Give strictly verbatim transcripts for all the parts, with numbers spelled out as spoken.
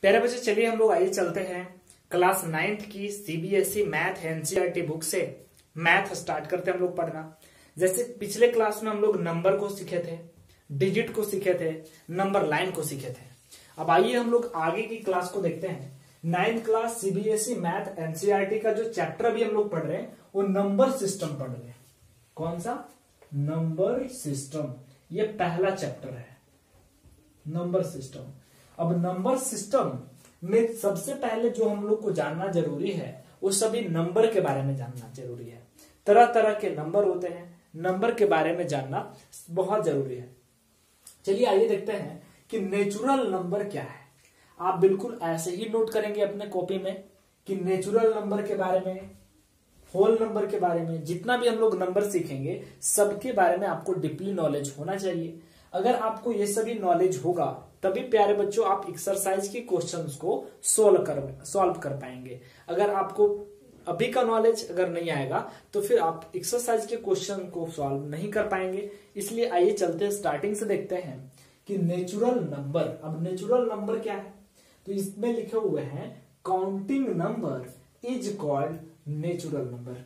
प्यारे बच्चे चलिए हम लोग आइए चलते हैं क्लास नाइन्थ की सीबीएसई मैथ एनसीईआरटी बुक से मैथ स्टार्ट करते हैं हम लोग पढ़ना। जैसे पिछले क्लास में हम लोग नंबर को सीखे थे, डिजिट को सीखे थे, नंबर लाइन को सीखे थे। अब आइए हम लोग आगे की क्लास को देखते हैं। Ninth class CBSE math NCERT का जो चैप्टर अभी हम लोग पढ़ रहे हैं वो नंबर सिस्टम पढ़ रहे हैं। कौन सा? Number system. ये पहला चैप्टर है, नंबर सिस्टम। अब नंबर सिस्टम में सबसे पहले जो हम लोग को जानना जरूरी है वो सभी नंबर के बारे में जानना जरूरी है। तरह तरह के नंबर होते हैं, नंबर के बारे में जानना बहुत जरूरी है। चलिए आइए देखते हैं कि नेचुरल नंबर क्या है। आप बिल्कुल ऐसे ही नोट करेंगे अपने कॉपी में कि नेचुरल नंबर के बारे में, होल नंबर के बारे में, जितना भी हम लोग नंबर सीखेंगे सबके बारे में आपको डीपली नॉलेज होना चाहिए। अगर आपको ये सभी नॉलेज होगा तभी प्यारे बच्चों आप एक्सरसाइज के क्वेश्चंस को सोल्व कर सॉल्व कर पाएंगे। अगर आपको अभी का नॉलेज अगर नहीं आएगा तो फिर आप एक्सरसाइज के क्वेश्चन को सॉल्व नहीं कर पाएंगे। इसलिए आइए चलते हैं, स्टार्टिंग से देखते हैं कि नेचुरल नंबर। अब नेचुरल नंबर क्या है? तो इसमें लिखे हुए हैं counting number is called natural number,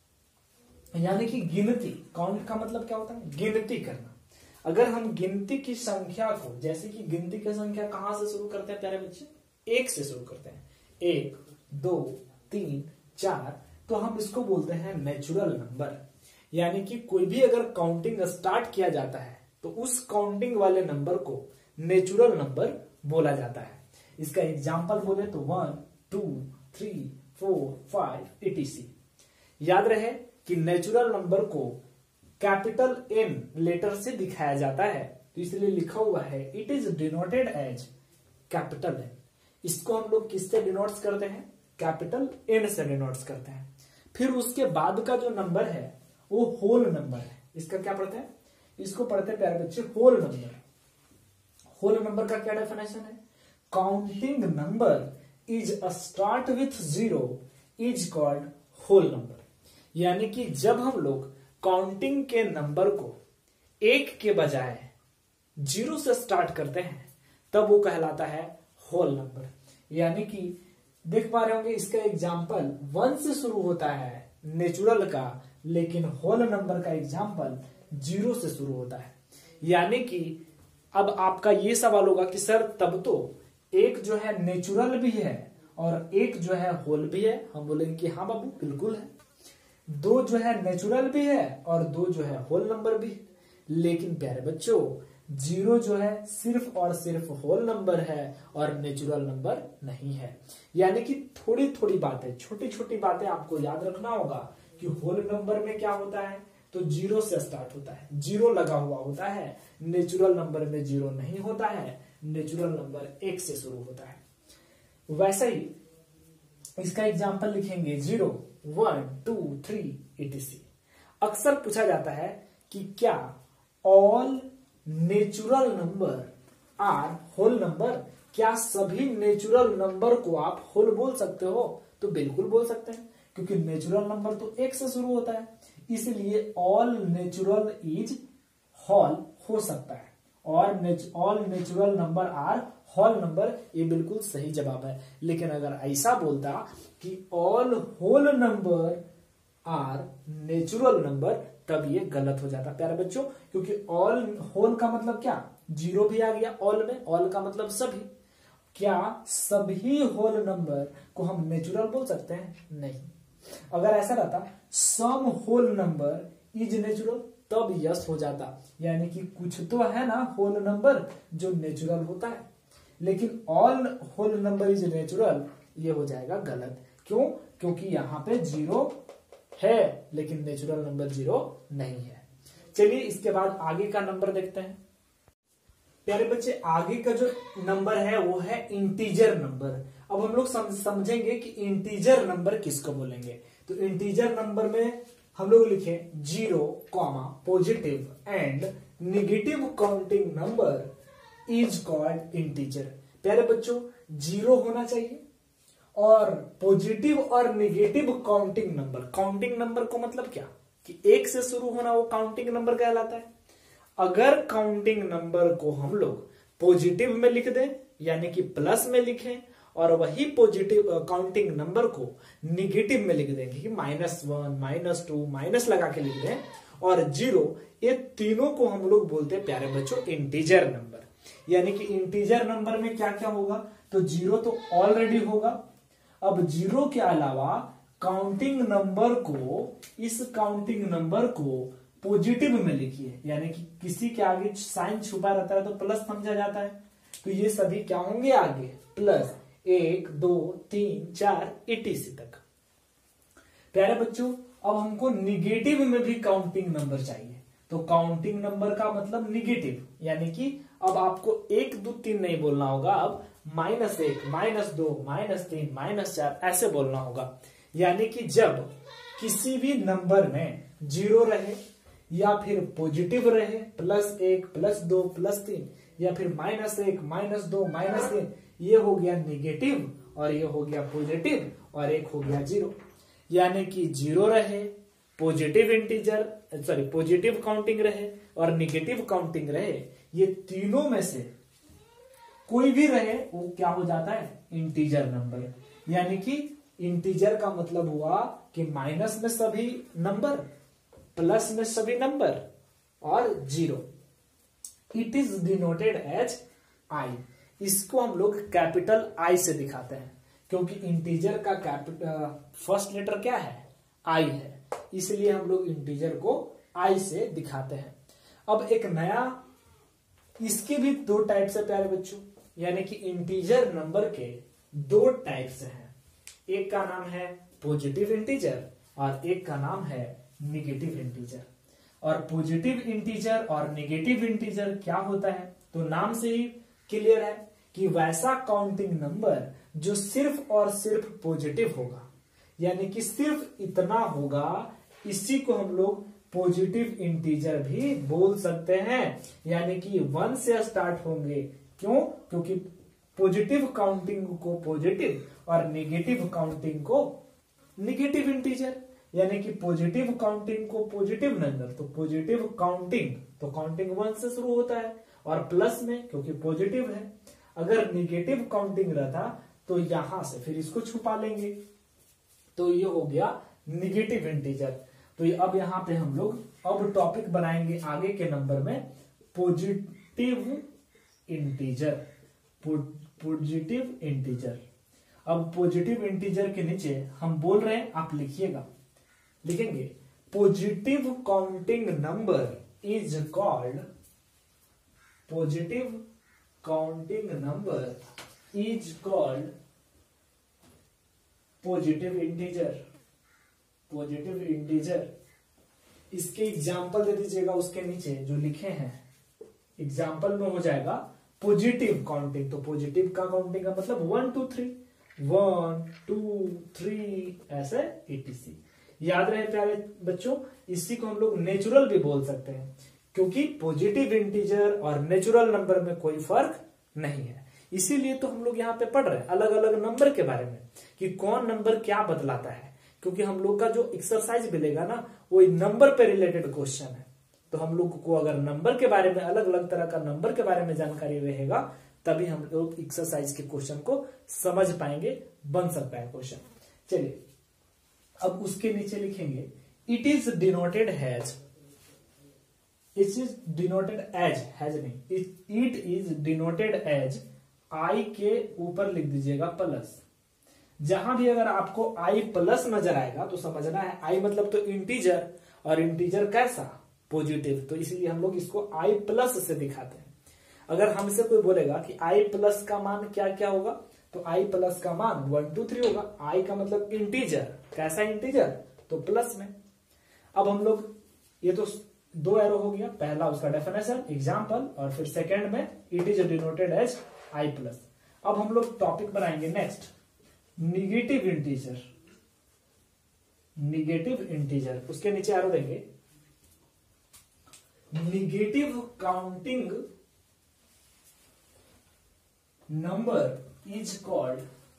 यानी कि गिनती। काउंट का मतलब क्या होता है? गिनती करना। अगर हम गिनती की संख्या को, जैसे कि गिनती की संख्या कहां से शुरू करते हैं प्यारे बच्चे? एक से शुरू करते हैं। एक, दो, तीन, चार, तो हम इसको बोलते हैं नेचुरल नंबर। यानी कि कोई भी अगर काउंटिंग स्टार्ट किया जाता है तो उस काउंटिंग वाले नंबर को नेचुरल नंबर बोला जाता है। इसका एग्जाम्पल बोले तो one, two, three, four, five etc. याद रहे कि नेचुरल नंबर को कैपिटल एन लेटर से दिखाया जाता है, तो इसलिए लिखा हुआ है it is denoted as capital N. इसको हम लोग किससे डिनोट्स करते हैं? कैपिटल एन से डिनोट्स करते हैं। फिर उसके बाद का जो नंबर है वो होल नंबर है। इसका क्या पढ़ते हैं? इसको पढ़ते हैं प्यारे बच्चे होल नंबर। होल नंबर का क्या डेफिनेशन है? Counting number is a start with zero is called whole number. यानी कि जब हम लोग काउंटिंग के नंबर को एक के बजाय जीरो से स्टार्ट करते हैं तब वो कहलाता है होल नंबर। यानी कि देख पा रहे होंगे इसका एग्जाम्पल वन से शुरू होता है नेचुरल का, लेकिन होल नंबर का एग्जाम्पल जीरो से शुरू होता है। यानी कि अब आपका ये सवाल होगा कि सर तब तो एक जो है नेचुरल भी है और एक जो है होल भी है। हम बोलेंगे कि हाँ बाबू बिल्कुल है। दो जो है नेचुरल भी है और दो जो है होल नंबर भी है। लेकिन प्यारे बच्चों जीरो जो है सिर्फ और सिर्फ होल नंबर है और नेचुरल नंबर नहीं है। यानी कि थोड़ी थोड़ी बातें, छोटी छोटी बातें आपको याद रखना होगा कि होल नंबर में क्या होता है तो जीरो से स्टार्ट होता है, जीरो लगा हुआ होता है। नेचुरल नंबर में जीरो नहीं होता है, नेचुरल नंबर एक से शुरू होता है। वैसे ही इसका एग्जाम्पल लिखेंगे zero, one, two, three etc. अक्सर पूछा जाता है कि क्या all natural number are whole number? क्या सभी नेचुरल नंबर को आप होल बोल सकते हो? तो बिल्कुल बोल सकते हैं, क्योंकि नेचुरल नंबर तो एक से शुरू होता है, इसलिए ऑल नेचुरल इज होल हो सकता है। और all natural number are whole number, ये बिल्कुल सही जवाब है। लेकिन अगर ऐसा बोलता कि all whole number are natural number, तब ये गलत हो जाता प्यारे बच्चों, क्योंकि ऑल होल का मतलब क्या? जीरो भी आ गया ऑल में, ऑल का मतलब सभी। क्या सभी होल नंबर को हम नेचुरल बोल सकते हैं? नहीं। अगर ऐसा रहता some whole number is natural, तब यस हो जाता। यानी कि कुछ तो है ना होल नंबर जो नेचुरल होता है, लेकिन all whole number is natural, ये हो जाएगा गलत। क्यों? क्योंकि यहां पे जीरो है लेकिन नेचुरल नंबर जीरो नहीं है। चलिए इसके बाद आगे का नंबर देखते हैं। प्यारे बच्चे आगे का जो नंबर है वो है इंटीजर नंबर। अब हम लोग समझेंगे कि इंटीजर नंबर किसको बोलेंगे। तो इंटीजर नंबर में हम लोग लिखे zero comma positive and negative counting number is called integer. प्यारे बच्चों जीरो होना चाहिए और पॉजिटिव और negative counting number. Counting number को मतलब क्या कि एक से शुरू होना वो काउंटिंग नंबर कहलाता है। अगर काउंटिंग नंबर को हम लोग पॉजिटिव में लिख दें यानी कि प्लस में लिखें, और वही पॉजिटिव काउंटिंग नंबर को निगेटिव में लिख देंगे कि minus one, minus two, minus लगा के लिख दें, और जीरो, ये तीनों को हम लोग बोलते हैं प्यारे बच्चों इंटीजर नंबर। यानी कि इंटीजर नंबर में क्या क्या होगा, तो जीरो तो ऑलरेडी होगा। अब जीरो के अलावा काउंटिंग नंबर को, इस काउंटिंग नंबर को पॉजिटिव में लिखिए, यानी कि किसी के आगे साइन छुपा रहता है तो प्लस समझा जाता है, तो ये सभी क्या होंगे आगे प्लस, एक, दो, तीन, चार, इटीसी तक। प्यारे बच्चों अब हमको निगेटिव में भी काउंटिंग नंबर चाहिए, तो काउंटिंग नंबर का मतलब निगेटिव, यानी कि अब आपको एक दो तीन नहीं बोलना होगा, अब माइनस एक, माइनस दो, माइनस तीन, माइनस चार ऐसे बोलना होगा। यानी कि जब किसी भी नंबर में जीरो रहे, या फिर पॉजिटिव रहे, प्लस एक, प्लस दो, प्लस तीन, या फिर माइनस एक, माइनस दो, माइनस तीन, ये हो गया निगेटिव, और ये हो गया पॉजिटिव, और एक हो गया जीरो। यानी कि जीरो रहे, positive integer sorry positive counting रहे, और निगेटिव काउंटिंग रहे, ये तीनों में से कोई भी रहे वो क्या हो जाता है इंटीजर नंबर। यानी कि इंटीजर का मतलब हुआ कि माइनस में सभी नंबर, प्लस में सभी नंबर, और zero. It is denoted as I. इसको हम लोग कैपिटल आई से दिखाते हैं, क्योंकि इंटीजर का कैपिटल फर्स्ट लेटर क्या है, आई है, इसलिए हम लोग इंटीजर को आई से दिखाते हैं। अब एक नया, इसके भी दो टाइप्स है प्यारे बच्चों, यानी कि इंटीजर नंबर के दो टाइप्स हैं। एक का नाम है पॉजिटिव इंटीजर, और एक का नाम है निगेटिव इंटीजर। और पॉजिटिव इंटीजर और निगेटिव इंटीजर क्या होता है, तो नाम से ही क्लियर है कि वैसा काउंटिंग नंबर जो सिर्फ और सिर्फ पॉजिटिव होगा, यानी कि सिर्फ इतना होगा, इसी को हम लोग पॉजिटिव इंटीजर भी बोल सकते हैं। यानी कि वन से स्टार्ट होंगे, क्यों, क्योंकि पॉजिटिव काउंटिंग को पॉजिटिव और नेगेटिव काउंटिंग को निगेटिव इंटीजर, यानी कि पॉजिटिव काउंटिंग को पॉजिटिव नंबर, तो पॉजिटिव काउंटिंग तो काउंटिंग वन से शुरू होता है, और प्लस में क्योंकि पॉजिटिव है। अगर निगेटिव काउंटिंग रहता तो यहां से फिर इसको छुपा लेंगे, तो ये हो गया निगेटिव इंटीजर। तो ये अब यहां पे हम लोग अब टॉपिक बनाएंगे आगे के नंबर में पॉजिटिव इंटीजर, पॉजिटिव इंटीजर। अब पॉजिटिव इंटीजर के नीचे हम बोल रहे हैं, आप लिखिएगा, लिखेंगे positive counting number is called, positive counting number is called positive integer, positive integer. इसके एग्जाम्पल दे दीजिएगा, उसके नीचे जो लिखे हैं एग्जाम्पल में हो जाएगा पॉजिटिव काउंटिंग, तो पॉजिटिव का काउंटिंग का मतलब one two three, one two three ऐसे एटीसी। याद रहे प्यारे बच्चों, इसी को हम लोग नेचुरल भी बोल सकते हैं, क्योंकि पॉजिटिव इंटीजर और नेचुरल नंबर में कोई फर्क नहीं है। इसीलिए तो हम लोग यहाँ पे पढ़ रहे हैं अलग अलग नंबर के बारे में कि कौन नंबर क्या बतलाता है, क्योंकि हम लोग का जो एक्सरसाइज मिलेगा ना वो नंबर पे रिलेटेड क्वेश्चन है। तो हम लोग को अगर नंबर के बारे में, अलग अलग तरह का नंबर के बारे में जानकारी रहेगा, तभी हम लोग एक्सरसाइज के क्वेश्चन को समझ पाएंगे, बन सकता है क्वेश्चन। चलिए अब उसके नीचे लिखेंगे it is denoted has, it is denoted as, has नहीं, it is denoted as, I के ऊपर लिख दीजिएगा प्लस। जहां भी अगर आपको आई प्लस नजर आएगा तो समझना है आई मतलब तो इंटीजर, और इंटीजर कैसा पॉजिटिव, तो इसलिए हम लोग इसको आई प्लस से दिखाते हैं। अगर हमसे कोई बोलेगा कि आई प्लस का मान क्या क्या होगा, तो आई प्लस का मान वन टू थ्री होगा। आई का मतलब इंटीजर, कैसा इंटीजर, तो प्लस में। अब हम लोग, ये तो दो एरो हो गया, पहला उसका डेफिनेशन एग्जाम्पल, और फिर सेकेंड में it is denoted as I plus. अब हम लोग टॉपिक बनाएंगे next negative integer, negative integer, उसके नीचे एरो देंगे negative counting number is called,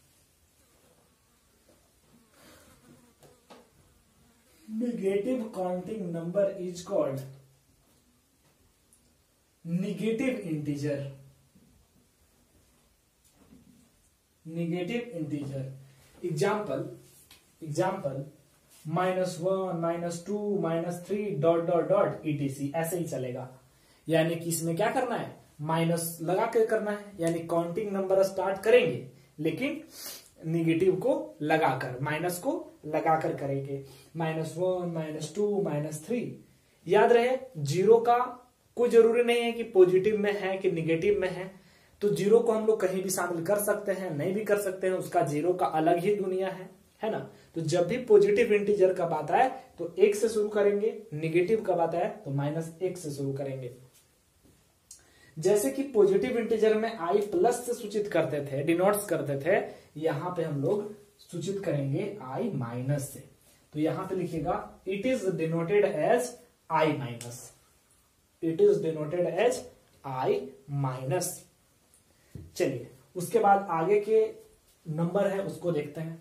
negative counting number is called negative integer, negative integer. Example example minus one, minus two, minus three, dot dot dot etc, ऐसे ही चलेगा। यानी कि इसमें क्या करना है, माइनस लगा के करना है, यानी काउंटिंग नंबर स्टार्ट करेंगे लेकिन निगेटिव को लगाकर, माइनस को लगाकर करेंगे। Minus one, minus two, minus three. याद रहे जीरो का कोई जरूरी नहीं है कि पॉजिटिव में है कि निगेटिव में है, तो जीरो को हम लोग कहीं भी शामिल कर सकते हैं, नहीं भी कर सकते हैं, उसका जीरो का अलग ही दुनिया है, है ना। तो जब भी पॉजिटिव इंटीजर का बात आए तो एक से शुरू करेंगे, निगेटिव का बात आए तो माइनस एक से शुरू करेंगे। जैसे कि पॉजिटिव इंटीजर में आई प्लस से सूचित करते थे, डिनोट्स करते थे, यहां पे हम लोग सूचित करेंगे आई माइनस से। तो यहां पे लिखिएगा it is denoted as I minus, it is denoted as I minus. चलिए उसके बाद आगे के नंबर है उसको देखते हैं।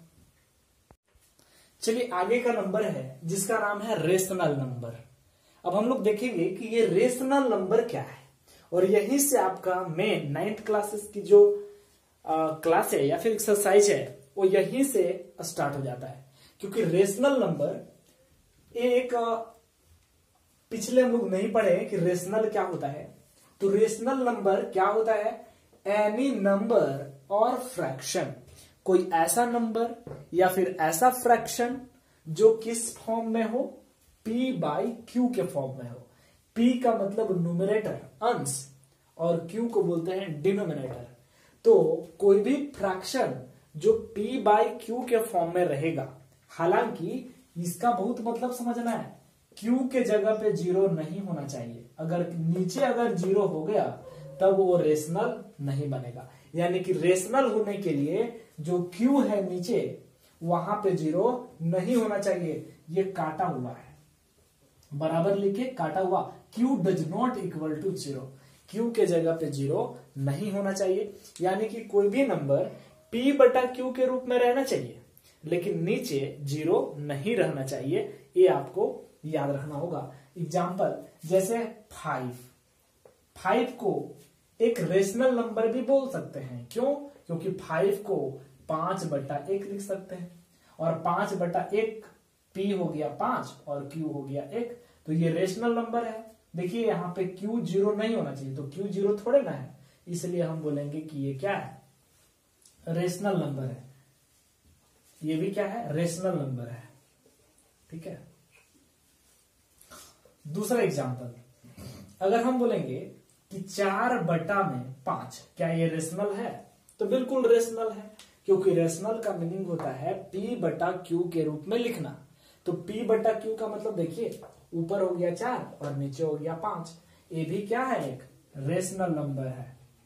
चलिए आगे का नंबर है जिसका नाम है रेशनल नंबर। अब हम लोग देखेंगे कि ये रेशनल नंबर क्या है, और यहीं से आपका मेन नाइन्थ क्लासेस की जो क्लास है या फिर एक्सरसाइज है वो यहीं से स्टार्ट हो जाता है। क्योंकि रेशनल नंबर एक आ, पिछले हम लोग नहीं पढ़े कि रेशनल क्या होता है। तो रेशनल नंबर क्या होता है, एनी नंबर और फ्रैक्शन, कोई ऐसा नंबर या फिर ऐसा फ्रैक्शन जो किस फॉर्म में हो, p बाई क्यू के फॉर्म में हो। p का मतलब न्यूमरेटर अंश और q को बोलते हैं डिनोमिनेटर। तो कोई भी फ्रैक्शन जो p बाई क्यू के फॉर्म में रहेगा, हालांकि इसका बहुत मतलब समझना है, q के जगह पे जीरो नहीं होना चाहिए। अगर नीचे अगर जीरो हो गया तब वो रेशनल नहीं बनेगा। यानी कि रेशनल होने के लिए जो q है नीचे वहां पे जीरो नहीं होना चाहिए। ये काटा हुआ है, बराबर लिखे काटा हुआ, q does not equal to zero, q के जगह पे जीरो नहीं होना चाहिए। यानी कि कोई भी नंबर p बटा q के रूप में रहना चाहिए लेकिन नीचे जीरो नहीं रहना चाहिए, ये आपको याद रखना होगा। एग्जाम्पल जैसे फाइव, फाइव को एक रेशनल नंबर भी बोल सकते हैं। क्यों? क्योंकि फाइव को पांच बटा एक लिख सकते हैं, और पांच बटा एक p हो गया पांच और q हो गया एक, तो ये रेशनल नंबर है। देखिए यहाँ पे q जीरो नहीं होना चाहिए, तो q जीरो थोड़े ना है, इसलिए हम बोलेंगे कि ये क्या है, रेशनल नंबर है। ये भी क्या है, रेशनल नंबर है। ठीक है। दूसरा एग्जांपल, अगर हम बोलेंगे कि चार बटा में पांच, क्या ये रेशनल है? तो बिल्कुल रेशनल है, क्योंकि रेशनल का मीनिंग होता है p बटा q के रूप में लिखना। तो p बटा q का मतलब देखिए, ऊपर हो गया चार और नीचे हो गया पांच, ये भी क्या है, एक रेशनल नंबर है।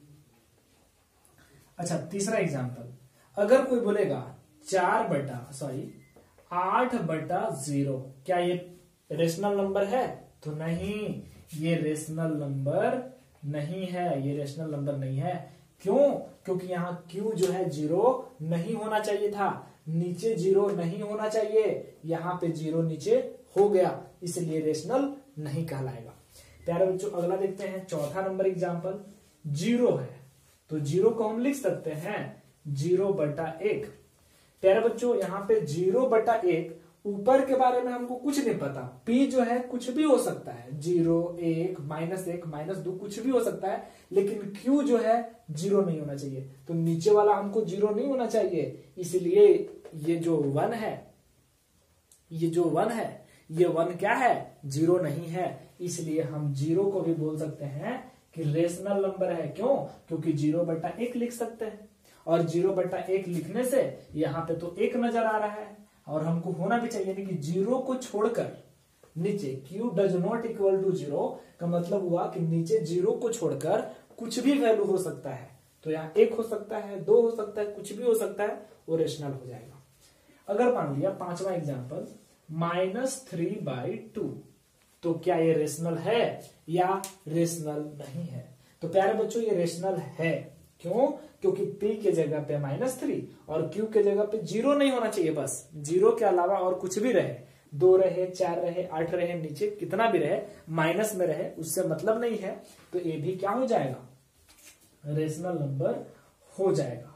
अच्छा तीसरा एग्जांपल, अगर कोई बोलेगा चार बटा सॉरी आठ बटा जीरो, क्या ये रेशनल नंबर है? तो नहीं, ये रेशनल नंबर नहीं है, ये रेशनल नंबर नहीं है। क्यों? क्योंकि यहाँ q जो है जीरो नहीं होना चाहिए था, नीचे जीरो नहीं होना चाहिए, यहाँ पे जीरो नीचे हो गया, इसलिए रेशनल नहीं कहलाएगा। प्यारे बच्चों अगला देखते हैं, चौथा नंबर एग्जांपल, जीरो है तो जीरो को हम लिख सकते हैं जीरो बटा एक। प्यारे बच्चों यहाँ पे जीरो बटा एक, ऊपर के बारे में हमको कुछ नहीं पता, p जो है कुछ भी हो सकता है, जीरो, एक, माइनस एक, माइनस दो, कुछ भी हो सकता है, लेकिन q जो है जीरो नहीं होना चाहिए। तो नीचे वाला हमको जीरो नहीं होना चाहिए, इसलिए ये जो वन है, ये जो वन है, ये वन क्या है, जीरो नहीं है, इसलिए हम जीरो को भी बोल सकते हैं कि रेशनल नंबर है। क्यों? क्योंकि जीरो बटा एक लिख सकते हैं, और जीरो बटा एक लिखने से यहाँ पे तो एक नजर आ रहा है, और हमको होना भी चाहिए कि जीरो को छोड़कर नीचे q does not equal to zero का मतलब हुआ कि नीचे जीरो को छोड़कर कुछ भी वैल्यू हो सकता है। तो यहाँ एक हो सकता है, दो हो सकता है, कुछ भी हो सकता है, वो रेशनल हो जाएगा। अगर मान लिया पांचवा example, minus three by two, तो क्या ये रेशनल है या रेशनल नहीं है? तो प्यारे बच्चों ये रेशनल है। क्यों? क्योंकि p के जगह पे माइनस थ्री और q के जगह पे जीरो नहीं होना चाहिए, बस जीरो के अलावा और कुछ भी रहे, दो रहे, चार रहे, आठ रहे, नीचे कितना भी रहे, माइनस में रहे, उससे मतलब नहीं है। तो ये भी क्या हो जाएगा, रेशनल नंबर हो जाएगा।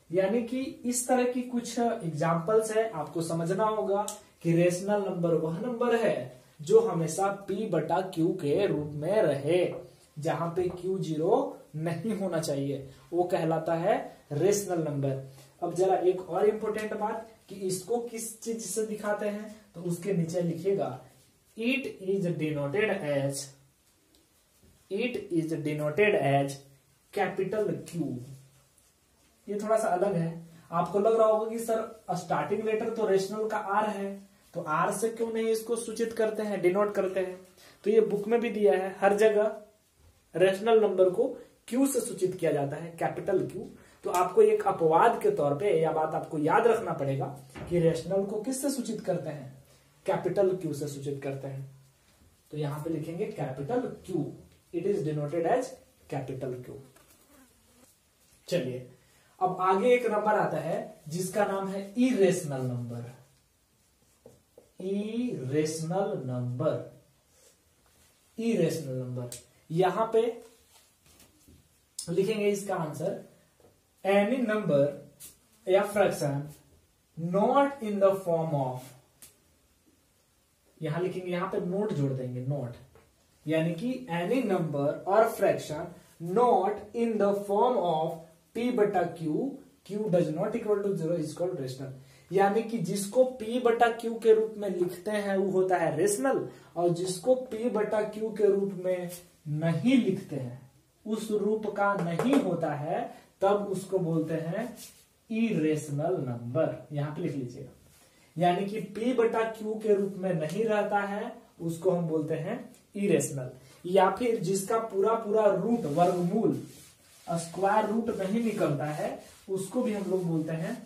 यानी कि इस तरह की कुछ एग्जाम्पल्स है, आपको समझना होगा कि रेशनल नंबर वह नंबर है जो हमेशा p बटा q के रूप में रहे, जहां पे q जीरो नहीं होना चाहिए, वो कहलाता है रेशनल नंबर। अब जरा एक और इम्पोर्टेंट बात कि इसको किस चीज से दिखाते हैं, तो उसके नीचे लिखिएगा it is denoted as it is denoted as capital Q। ये थोड़ा सा अलग है। आपको लग रहा होगा कि सर स्टार्टिंग लेटर तो रेशनल का आर है, तो आर से क्यों नहीं इसको सूचित करते हैं, डिनोट करते हैं। तो ये बुक में भी दिया है, हर जगह रेशनल नंबर को क्यू से सूचित किया जाता है, कैपिटल क्यू। तो आपको एक अपवाद के तौर पे यह बात आपको याद रखना पड़ेगा कि रेशनल को किससे सूचित करते हैं, कैपिटल क्यू से सूचित करते हैं। तो यहां पे लिखेंगे capital Q, it is denoted as capital Q. चलिए अब आगे एक नंबर आता है जिसका नाम है irrational number. Irrational number, irrational number, यहां पे लिखेंगे इसका आंसर एनी नंबर या fraction not in the form of, यहां लिखेंगे, यहां पे नोट जोड़ देंगे, नोट, यानी कि एनी नंबर और fraction not in the form of p बटा q, q does not equal to zero is called rational. यानी कि जिसको p बटा क्यू के रूप में लिखते हैं वो होता है रेशनल, और जिसको p बटा क्यू के रूप में नहीं लिखते हैं, उस रूप का नहीं होता है, तब उसको बोलते हैं इरेशनल नंबर। यहां पे लिख लीजिएगा, यानी कि p बटा क्यू के रूप में नहीं रहता है उसको हम बोलते हैं इरेशनल। या फिर जिसका पूरा पूरा रूट, वर्गमूल, स्क्वायर रूट नहीं निकलता है, उसको भी हम लोग बोलते हैं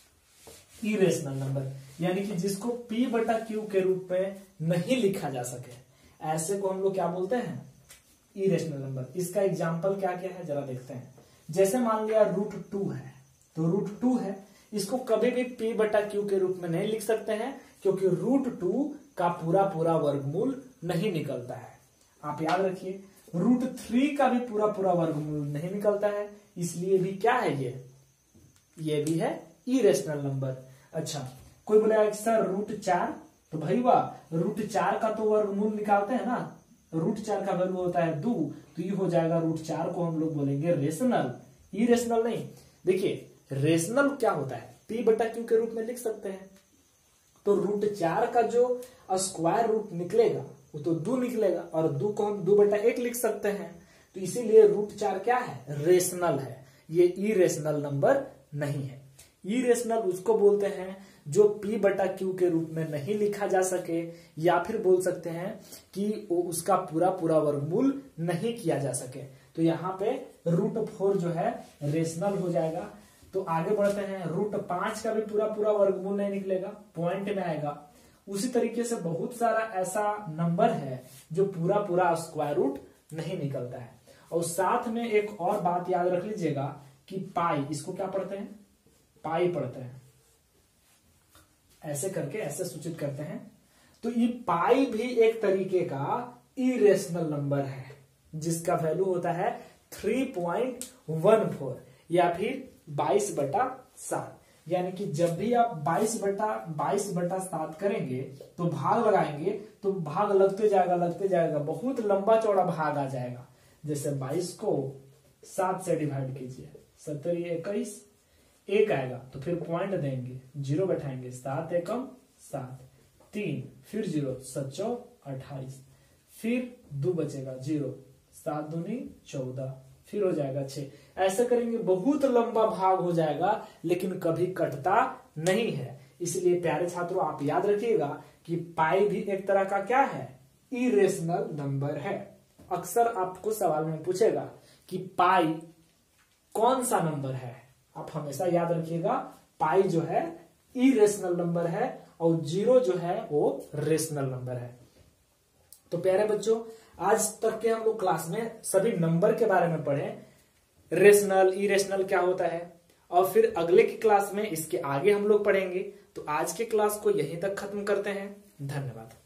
इरेशनल नंबर। यानी कि जिसको p बटा क्यू के रूप में नहीं लिखा जा सके, ऐसे को हम लोग क्या बोलते हैं, इरेशनल नंबर। इसका एग्जाम्पल क्या क्या है जरा देखते हैं। जैसे मान लिया रूट टू है, तो रूट टू है, इसको कभी भी p बटा क्यू के रूप में नहीं लिख सकते हैं, क्योंकि रूट टू का पूरा पूरा वर्गमूल नहीं निकलता है। आप याद रखिए, रूट थ्री का भी पूरा पूरा वर्गमूल नहीं निकलता है, इसलिए भी क्या है ये ये भी है इरेशनल नंबर। अच्छा, कोई बोलेगा सर रूट चार, तो भाई वाह, रूट चार का तो वर्गमूल निकालते हैं ना, रूट चार का वैल्यू होता है दो, तो ये हो जाएगा रूट चार को हम लोग बोलेंगे रेशनल, इरेशनल नहीं। देखिए रेशनल क्या होता है, p बटा क्यू के रूप में लिख सकते हैं, तो रूट चार का जो स्क्वायर रूट निकलेगा वो तो दो निकलेगा, और दो को हम दो बटा एक लिख सकते हैं, तो इसीलिए रूट चार क्या है, रेशनल है, ये इरेशनल नंबर नहीं है। इरेशनल उसको बोलते हैं जो p बटा क्यू के रूप में नहीं लिखा जा सके, या फिर बोल सकते हैं कि वो उसका पूरा पूरा वर्गमूल नहीं किया जा सके। तो यहाँ पे रूट फोर जो है रेशनल हो जाएगा। तो आगे बढ़ते हैं, रूट पांच का भी पूरा पूरा वर्गमूल नहीं निकलेगा, पॉइंट में आएगा। उसी तरीके से बहुत सारा ऐसा नंबर है जो पूरा पूरा स्क्वायर रूट नहीं निकलता है। और साथ में एक और बात याद रख लीजिएगा कि पाई, इसको क्या पढ़ते हैं, पाई पढ़ते हैं, ऐसे करके ऐसे सूचित करते हैं। तो ये पाई भी एक तरीके का इरेशनल नंबर है, जिसका वैल्यू होता है थ्री पॉइंट वन फोर या फिर बाईस बटा सात। यानी कि जब भी आप बाईस बटा बाईस बटा सात करेंगे तो भाग लगाएंगे, तो भाग लगते जाएगा लगते जाएगा, बहुत लंबा चौड़ा भाग आ जाएगा। जैसे बाईस को सात से डिवाइड कीजिए, सत्तर इक्कीस, एक आएगा तो फिर पॉइंट देंगे, जीरो बैठाएंगे, सात एकम सात, तीन, फिर जीरो, सचौ अट्ठाईस, फिर दो बचेगा जीरो, सात दूनी चौदह, फिर हो जाएगा छह। ऐसे करेंगे बहुत लंबा भाग हो जाएगा, लेकिन कभी कटता नहीं है। इसलिए प्यारे छात्रों आप याद रखिएगा कि पाई भी एक तरह का क्या है, इरेशनल नंबर है। अक्सर आपको सवाल में पूछेगा कि पाई कौन सा नंबर है, आप हमेशा याद रखिएगा पाई जो है इरेशनल नंबर है और जीरो जो है वो रेशनल नंबर है। तो प्यारे बच्चों, आज तक के हम लोग क्लास में सभी नंबर के बारे में पढ़े, रेशनल इरेशनल क्या होता है, और फिर अगले की क्लास में इसके आगे हम लोग पढ़ेंगे। तो आज के क्लास को यहीं तक खत्म करते हैं। धन्यवाद।